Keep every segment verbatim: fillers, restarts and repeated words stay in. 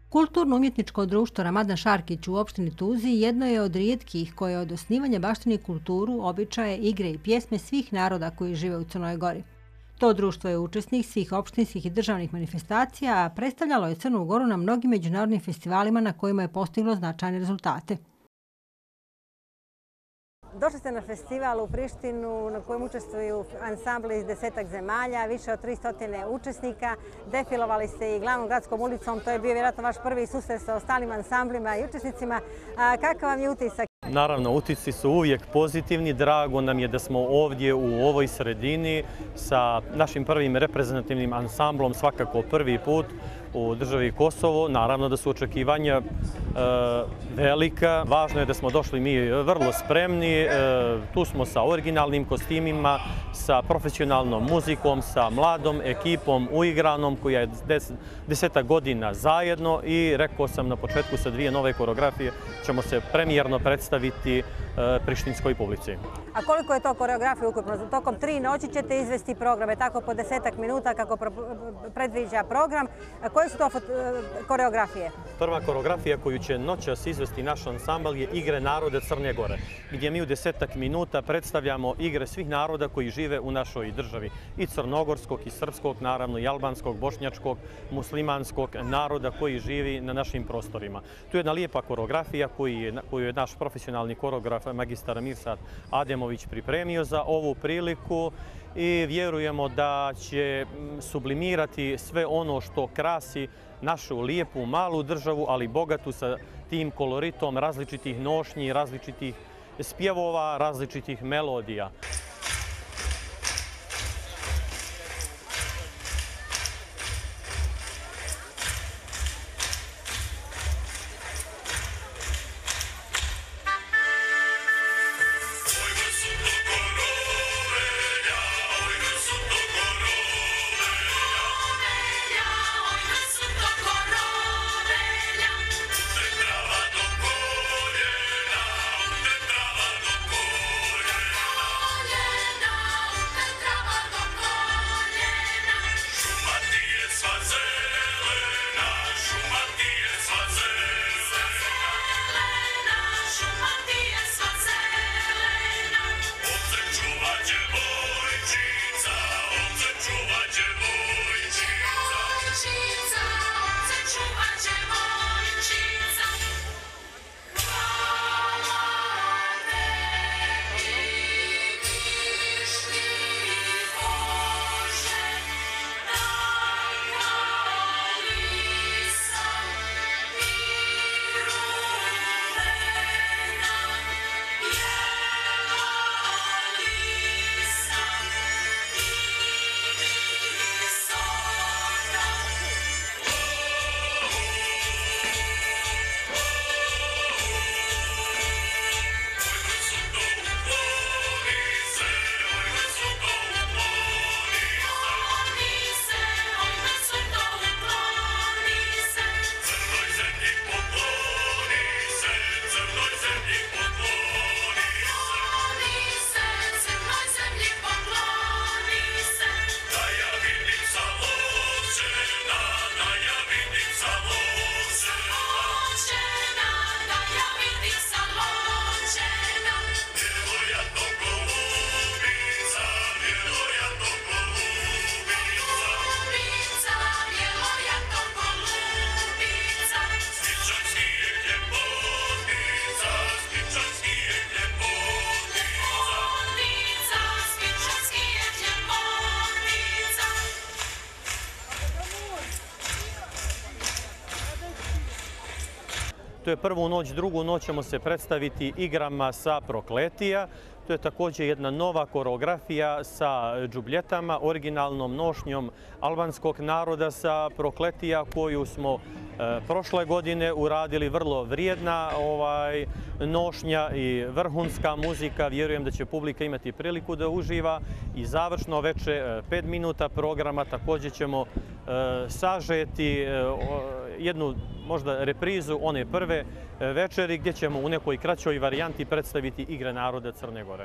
Kulturno-umjetničko društvo Ramadan Šarkić u opštini Tuzi jedno je od rijetkih koje od osnivanja baštini kulturu, običaje, igre i pjesme svih naroda koji žive u Crnoj Gori. To društvo je učesnik svih opštinskih i državnih manifestacija, a predstavljalo je Crnu Goru na mnogim međunarodnim festivalima na kojima je postiglo značajne rezultate. Došli ste na festival u Prištinu na kojem učestvuju ansambli iz desetak zemalja, više od tristo učesnika. Defilovali ste i glavnom gradskom ulicom, to je bio vjerojatno vaš prvi susret sa ostalim ansamblima i učesnicima. A kakav vam je utisak? Naravno, utisci su uvijek pozitivni. Drago nam je da smo ovdje u ovoj sredini sa našim prvim reprezentativnim ansamblom, svakako prvi put u državi Kosovo. Naravno da su očekivanja e, velika. Važno je da smo došli mi vrlo spremni. E, tu smo sa originalnim kostimima, sa profesionalnom muzikom, sa mladom ekipom uigranom koja je des, deseta godina zajedno i rekao sam na početku sa dvije nove koreografije ćemo se premijerno predstaviti e, prištinskoj publici. A koliko je to koreografije ukupno? Tokom tri noći ćete izvesti programe, tako po desetak minuta kako predviđa program. Koje su to koreografije? Prva koreografija koju će noćas izvesti naš ansambl je Igre naroda Crne Gore, gdje mi u desetak minuta predstavljamo igre svih naroda koji žive u našoj državi. I crnogorskog, i srpskog, naravno i albanskog, bošnjačkog, muslimanskog naroda koji živi na našim prostorima. Tu je jedna lijepa koreografija koju je, koju je naš profesionalni koreograf magistar Mirsad Ademović pripremio za ovu priliku i vjerujemo da će sublimirati sve ono što krasi našu lijepu malu državu, ali bogatu sa tim koloritom različitih nošnji, različitih spjevova, različitih melodija. To je prvu noć, drugu noć ćemo se predstaviti igrama sa Prokletija. To je također jedna nova koreografija sa džubljetama, originalnom nošnjom albanskog naroda sa Prokletija koju smo e, prošle godine uradili, vrlo vrijedna ovaj, nošnja i vrhunska muzika. Vjerujem da će publika imati priliku da uživa i završno veče pet minuta programa također ćemo e, sažeti e, jednu možda reprizu one prve večeri gdje ćemo u nekoj kraćoj varijanti predstaviti Igre naroda Crne Gore.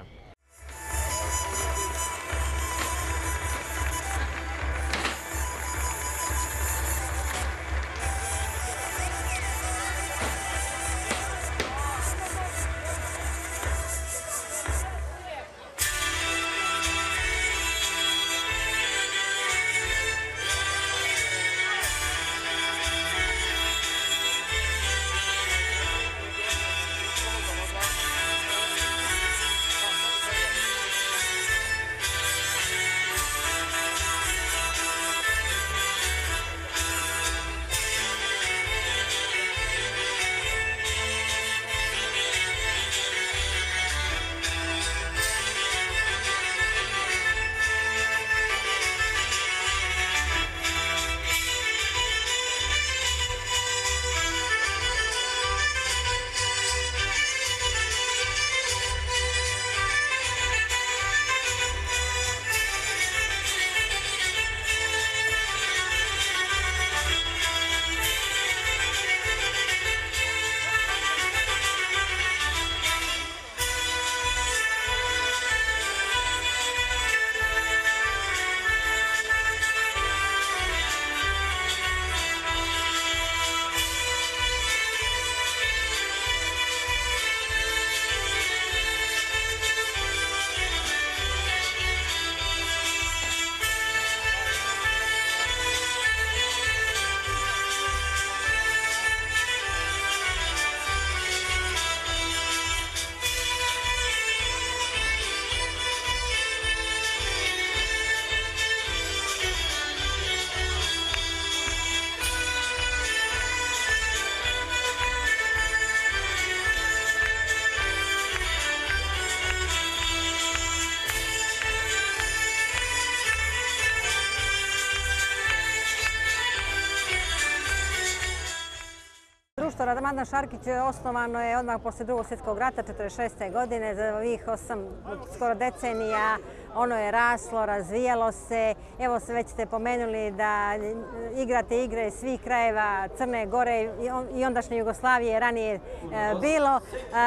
društvo Ramadan Šarkić osnovano je odmah posle drugog svjetskog rata, četrdeset šeste. godine, za ovih osam skoro decenija. Ono je raslo, razvijalo se. Evo se već ste pomenuli da igrate igre svih krajeva Crne Gore i ondašnje Jugoslavije ranije bilo.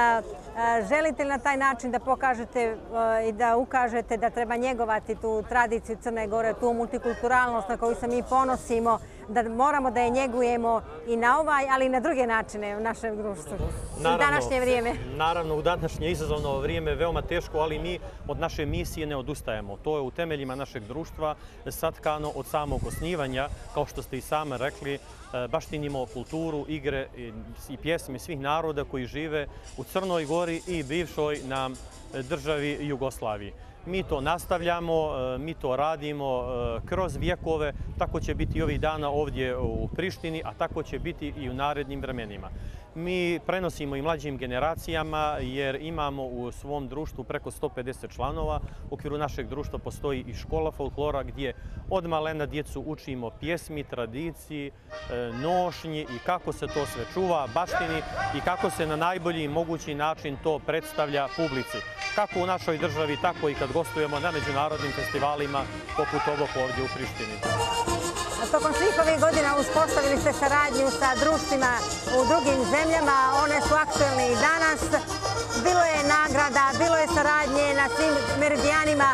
Želite li na taj način da pokažete i da ukažete da treba njegovati tu tradiciju Crne Gore, tu multikulturalnost na koju se mi ponosimo, da moramo da je njegujemo i na ovaj, ali i na druge načine u našem društvu u današnje vrijeme? Naravno, u današnje izazovno vrijeme je veoma teško, ali mi od naše misije ne odustajemo. To je u temeljima našeg društva satkano od samog osnivanja, kao što ste i sami rekli, baštinimo kulturu, igre i pjesme svih naroda koji žive u Crnoj Gori i bivšoj nam državi Jugoslaviji. Mi to nastavljamo, mi to radimo kroz vjekove, tako će biti i ovih dana ovdje u Prištini, a tako će biti i u narednim vremenima. Mi prenosimo i mlađim generacijama jer imamo u svom društvu preko sto pedeset članova. U okviru našeg društva postoji i škola folklora gdje od malena djecu učimo pjesmi, tradiciji, nošnji i kako se to sve čuva, baštini i kako se na najbolji mogući način to predstavlja publici. Kako u našoj državi, tako i kad gostujemo na međunarodnim festivalima poput ovog ovdje u Prištini. Tokom svih ovih godina uspostavili ste saradnju sa društvima u drugim zemljama, one su aktuelne i danas. Bilo je nagrada, bilo je saradnje na svim meridijanima.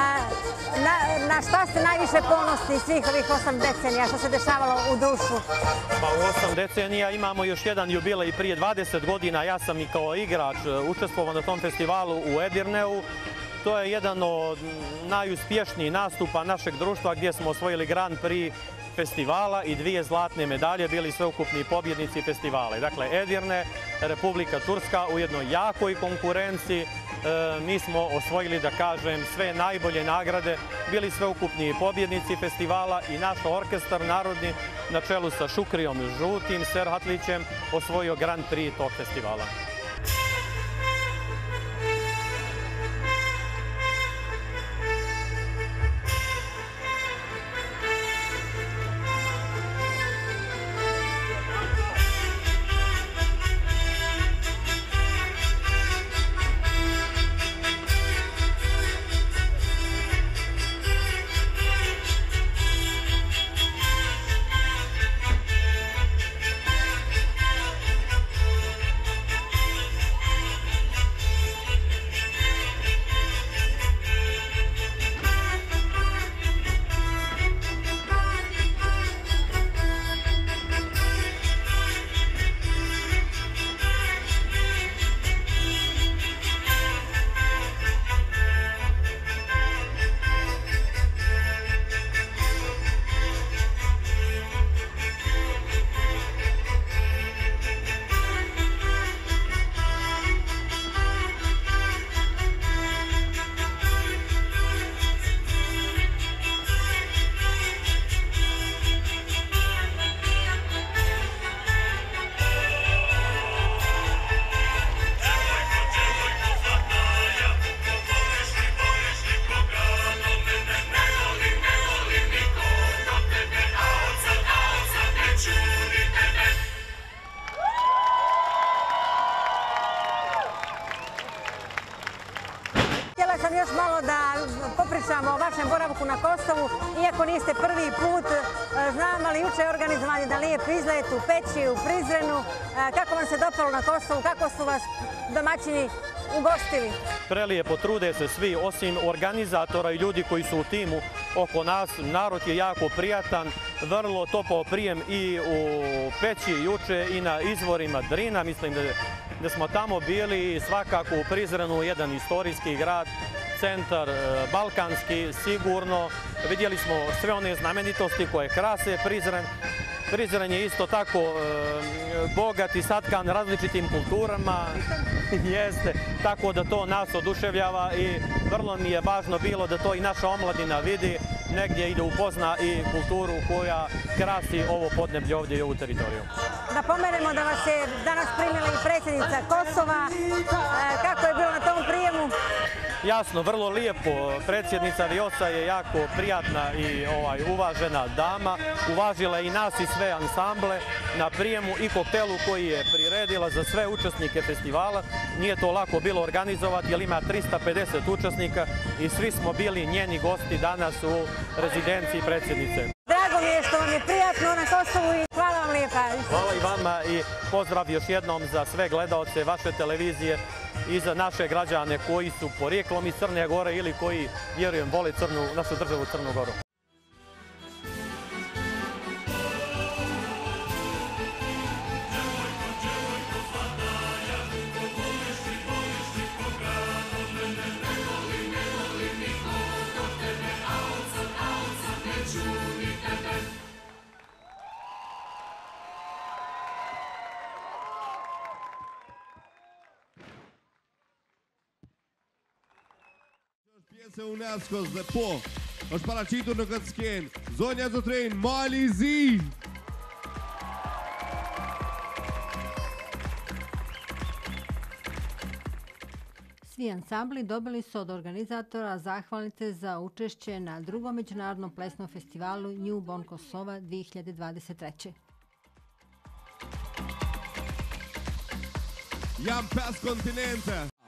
Na, na šta ste najviše ponosni svih ovih osam decenija što se dešavalo u društvu? Pa u osam decenija imamo još jedan jubilej prije dvadeset godina. Ja sam i kao igrač učestvovao na tom festivalu u Edirneu. To je jedan od najuspješnijih nastupa našeg društva gdje smo osvojili Grand Prix festivala i dvije zlatne medalje, bili sveukupni pobjednici festivala. Dakle, Edirne, Republika Turska u jednoj jakoj konkurenciji. Mi smo osvojili, da kažem, sve najbolje nagrade, bili sveukupni pobjednici festivala i naš orkestar narodni na čelu sa Šukrijom Žutim Serhatlićem osvojio Grand Prix tog festivala. Sam još malo da popričamo o vašem boravku na Kosovu, iako niste prvi put, znam, ali juče je organizovan jedan lijep izlet u Peći, u Prizrenu. Kako vam se dopalo na Kosovu, kako su vas domaćini ugostili? Prelijepo, trude se svi, osim organizatora i ljudi koji su u timu oko nas. Narod je jako prijatan, vrlo topao prijem i u Peći juče i na izvorima Drina. Mislim da da smo tamo bili i svakako u Prizrenu, jedan istorijski grad, centar balkanski, sigurno. Vidjeli smo sve one znamenitosti koje krase Prizren. Prizren je isto tako bogat i satkan različitim kulturama, jeste, tako da to nas oduševljava i vrlo mi je važno bilo da to i naša omladina vidi, negdje i da upozna i kulturu koja krasi ovo podneblje ovdje i ovu teritoriju. Da pomenemo da vas je danas primila i predsjednica Kosova. Kako je bilo na tom prijemu? Jasno, vrlo lijepo. Predsjednica Vjosa je jako prijatna i ovaj, uvažena dama. Uvažila i nas i sve ansamble. na prijemu i koktelu koji je priredila za sve učesnike festivala. Nije to lako bilo organizovati jer ima trista pedeset učesnika i svi smo bili njeni gosti danas u rezidenciji predsjednice. Drago mi je što vam je prijatno na Kosovu i hvala vam lijepa. Hvala i vama i pozdrav još jednom za sve gledaoce vaše televizije i za naše građane koji su porijeklom iz Crne Gore ili koji, vjerujem, vole crnu, našu državu Crnu Goru. Piese UNESCO dhe po, është paraqitur në këtë skenë, zonja zotrin Mali Zi. Svi ansambli dobili su od organizatora zahvalnice za učešće na drugom međunarodnom plesnom festivalu New Born Kosova dvije hiljade dvadeset treće. Jam pesë kontinente.